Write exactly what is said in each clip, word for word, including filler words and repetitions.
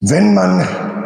Wenn man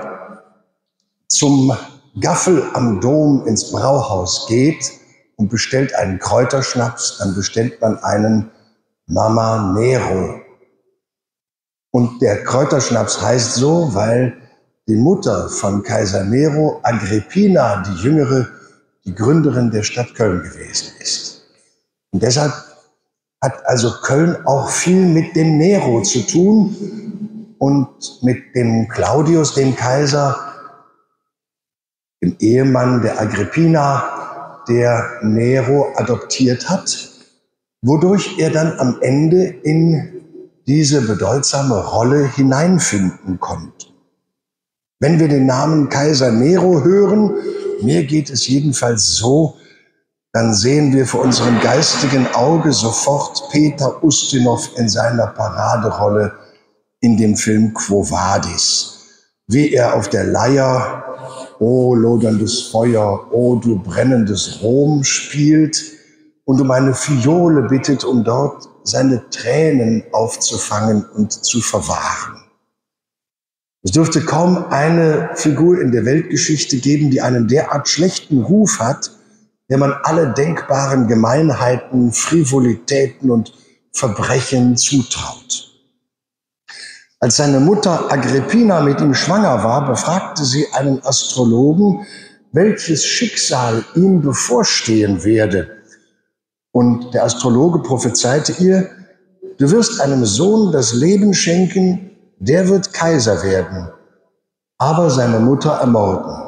zum Gaffel am Dom ins Brauhaus geht und bestellt einen Kräuterschnaps, dann bestellt man einen Mama Nero. Und der Kräuterschnaps heißt so, weil die Mutter von Kaiser Nero, Agrippina, die Jüngere, die Gründerin der Stadt Köln gewesen ist. Und deshalb hat also Köln auch viel mit dem Nero zu tun und mit dem Claudius, dem Kaiser, dem Ehemann der Agrippina, der Nero adoptiert hat, wodurch er dann am Ende in diese bedeutsame Rolle hineinfinden konnte. Wenn wir den Namen Kaiser Nero hören, mir geht es jedenfalls so, dann sehen wir vor unserem geistigen Auge sofort Peter Ustinov in seiner Paraderolle in dem Film Quo Vadis, wie er auf der Leier O loderndes Feuer, o du brennendes Rom spielt und um eine Fiole bittet, um dort seine Tränen aufzufangen und zu verwahren. Es dürfte kaum eine Figur in der Weltgeschichte geben, die einen derart schlechten Ruf hat, der man alle denkbaren Gemeinheiten, Frivolitäten und Verbrechen zutraut. Als seine Mutter Agrippina mit ihm schwanger war, befragte sie einen Astrologen, welches Schicksal ihm bevorstehen werde. Und der Astrologe prophezeite ihr, du wirst einem Sohn das Leben schenken, der wird Kaiser werden, aber seine Mutter ermorden.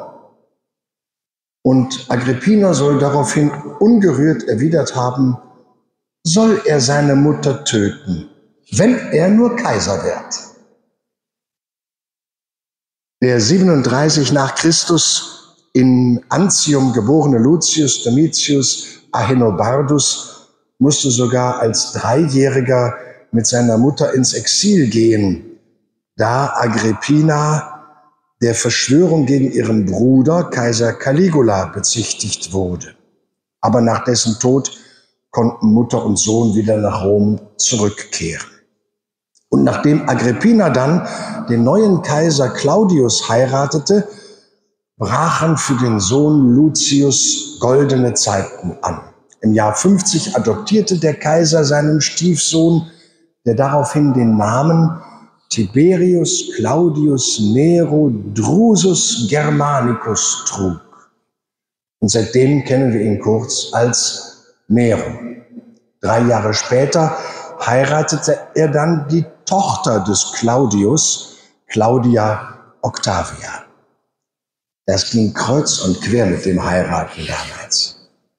Und Agrippina soll daraufhin ungerührt erwidert haben, soll er seine Mutter töten, wenn er nur Kaiser wird. Der siebenunddreißig nach Christus in Antium geborene Lucius Domitius Ahenobarbus musste sogar als Dreijähriger mit seiner Mutter ins Exil gehen, da Agrippina der Verschwörung gegen ihren Bruder, Kaiser Caligula, bezichtigt wurde. Aber nach dessen Tod konnten Mutter und Sohn wieder nach Rom zurückkehren. Und nachdem Agrippina dann den neuen Kaiser Claudius heiratete, brachen für den Sohn Lucius goldene Zeiten an. Im Jahr fünfzig adoptierte der Kaiser seinen Stiefsohn, der daraufhin den Namen Tiberius Claudius Nero Drusus Germanicus trug. Und seitdem kennen wir ihn kurz als Nero. Drei Jahre später heiratete er dann die Tochter des Claudius, Claudia Octavia. Das ging kreuz und quer mit dem Heiraten damals.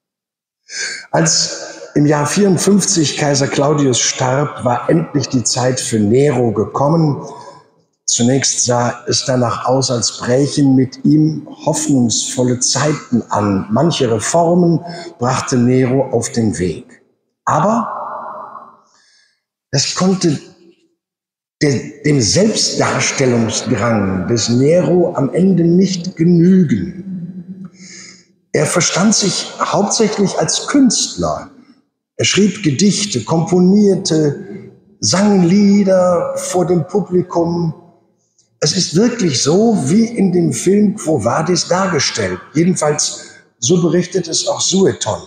Als im Jahr vierundfünfzig Kaiser Claudius starb, war endlich die Zeit für Nero gekommen. Zunächst sah es danach aus, als brächen mit ihm hoffnungsvolle Zeiten an. Manche Reformen brachte Nero auf den Weg. Aber das konnte dem Selbstdarstellungsdrang des Nero am Ende nicht genügen. Er verstand sich hauptsächlich als Künstler. Er schrieb Gedichte, komponierte, sang Lieder vor dem Publikum. Es ist wirklich so, wie in dem Film Quo Vadis dargestellt. Jedenfalls, so berichtet es auch Sueton.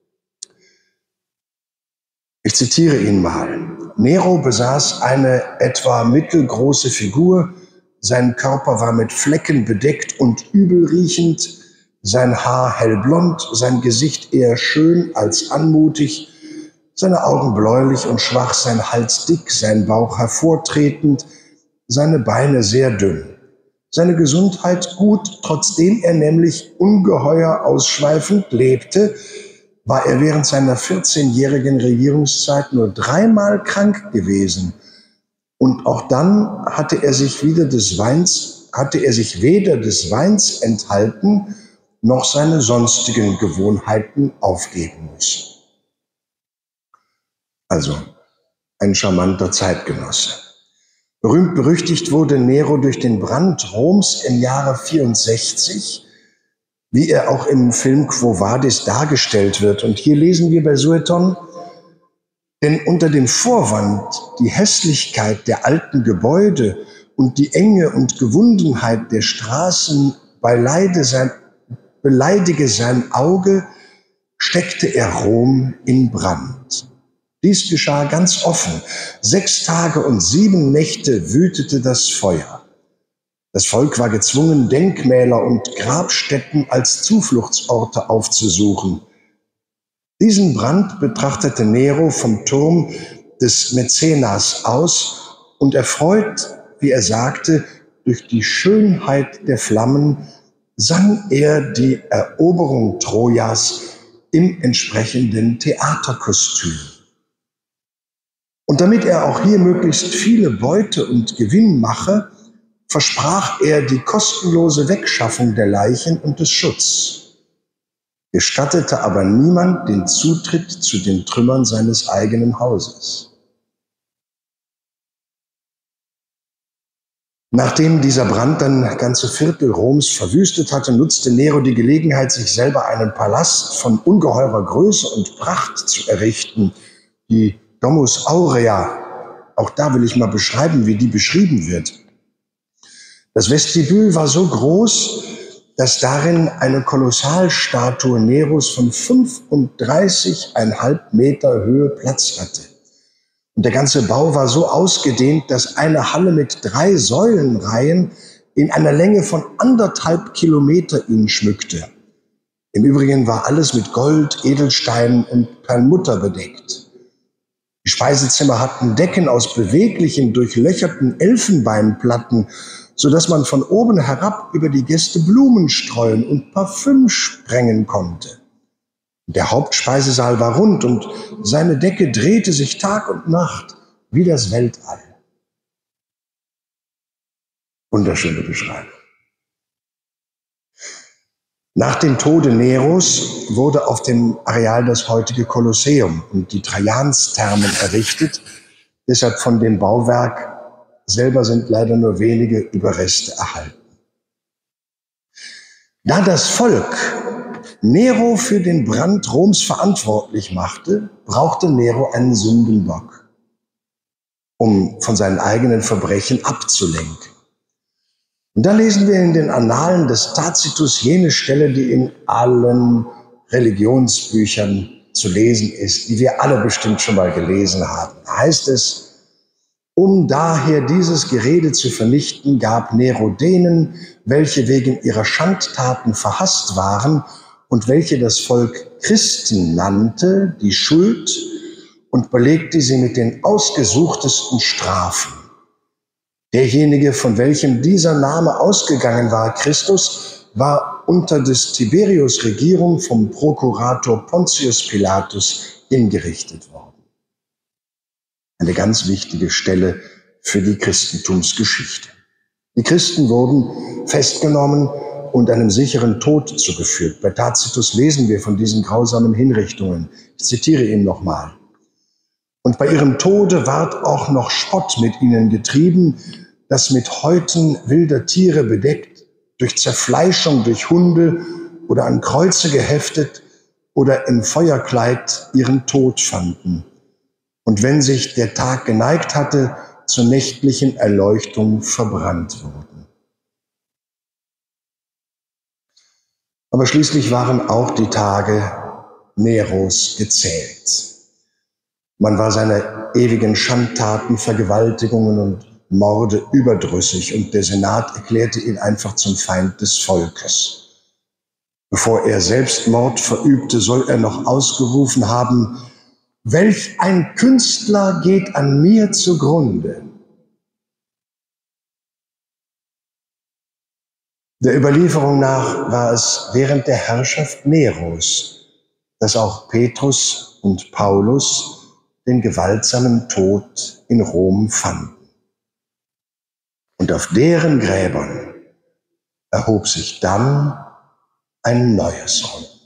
Ich zitiere ihn mal. Nero besaß eine etwa mittelgroße Figur. Sein Körper war mit Flecken bedeckt und übelriechend. Sein Haar hellblond, sein Gesicht eher schön als anmutig. Seine Augen bläulich und schwach, sein Hals dick, sein Bauch hervortretend, seine Beine sehr dünn. Seine Gesundheit gut, trotzdem er nämlich ungeheuer ausschweifend lebte, war er während seiner vierzehnjährigen Regierungszeit nur dreimal krank gewesen. Und auch dann hatte er sich wieder des Weins, hatte er sich weder des Weins enthalten, noch seine sonstigen Gewohnheiten aufgeben müssen. Also ein charmanter Zeitgenosse. Berühmt berüchtigt wurde Nero durch den Brand Roms im Jahre vierundsechzig, wie er auch im Film Quo Vadis dargestellt wird. Und hier lesen wir bei Sueton, denn unter dem Vorwand, die Hässlichkeit der alten Gebäude und die Enge und Gewundenheit der Straßen beileide sein, beleidige sein Auge, steckte er Rom in Brand. Dies geschah ganz offen. Sechs Tage und sieben Nächte wütete das Feuer. Das Volk war gezwungen, Denkmäler und Grabstätten als Zufluchtsorte aufzusuchen. Diesen Brand betrachtete Nero vom Turm des Mäzenas aus und erfreut, wie er sagte, durch die Schönheit der Flammen, sang er die Eroberung Trojas im entsprechenden Theaterkostüm. Und damit er auch hier möglichst viele Beute und Gewinn mache, versprach er die kostenlose Wegschaffung der Leichen und des Schutz, gestattete aber niemand den Zutritt zu den Trümmern seines eigenen Hauses. Nachdem dieser Brand dann ganze Viertel Roms verwüstet hatte, nutzte Nero die Gelegenheit, sich selber einen Palast von ungeheurer Größe und Pracht zu errichten, die Domus Aurea. Auch da will ich mal beschreiben, wie die beschrieben wird. Das Vestibül war so groß, dass darin eine Kolossalstatue Neros von fünfunddreißig Komma fünf Meter Höhe Platz hatte. Und der ganze Bau war so ausgedehnt, dass eine Halle mit drei Säulenreihen in einer Länge von anderthalb Kilometer ihn schmückte. Im Übrigen war alles mit Gold, Edelsteinen und Perlmutter bedeckt. Die Speisezimmer hatten Decken aus beweglichen, durchlöcherten Elfenbeinplatten, so dass man von oben herab über die Gäste Blumen streuen und Parfüm sprengen konnte. Der Hauptspeisesaal war rund und seine Decke drehte sich Tag und Nacht wie das Weltall. Wunderschöne Beschreibung. Nach dem Tode Neros wurde auf dem Areal das heutige Kolosseum und die Trajansthermen errichtet. Deshalb von dem Bauwerk selber sind leider nur wenige Überreste erhalten. Da das Volk Nero für den Brand Roms verantwortlich machte, brauchte Nero einen Sündenbock, um von seinen eigenen Verbrechen abzulenken. Und da lesen wir in den Annalen des Tacitus jene Stelle, die in allen Religionsbüchern zu lesen ist, die wir alle bestimmt schon mal gelesen haben. Da heißt es: Um daher dieses Gerede zu vernichten, gab Nero denen, welche wegen ihrer Schandtaten verhasst waren und welche das Volk Christen nannte, die Schuld und belegte sie mit den ausgesuchtesten Strafen. Derjenige, von welchem dieser Name ausgegangen war, Christus, war unter des Tiberius Regierung vom Prokurator Pontius Pilatus hingerichtet worden. Eine ganz wichtige Stelle für die Christentumsgeschichte. Die Christen wurden festgenommen und einem sicheren Tod zugeführt. Bei Tacitus lesen wir von diesen grausamen Hinrichtungen. Ich zitiere ihn nochmal. Und bei ihrem Tode ward auch noch Spott mit ihnen getrieben, das mit Häuten wilder Tiere bedeckt, durch Zerfleischung durch Hunde oder an Kreuze geheftet oder im Feuerkleid ihren Tod fanden. Und wenn sich der Tag geneigt hatte, zur nächtlichen Erleuchtung verbrannt wurden. Aber schließlich waren auch die Tage Neros gezählt. Man war seiner ewigen Schandtaten, Vergewaltigungen und Morde überdrüssig und der Senat erklärte ihn einfach zum Feind des Volkes. Bevor er Selbstmord verübte, soll er noch ausgerufen haben: Welch ein Künstler geht an mir zugrunde. Der Überlieferung nach war es während der Herrschaft Neros, dass auch Petrus und Paulus den gewaltsamen Tod in Rom fanden. Und auf deren Gräbern erhob sich dann ein neues Rom.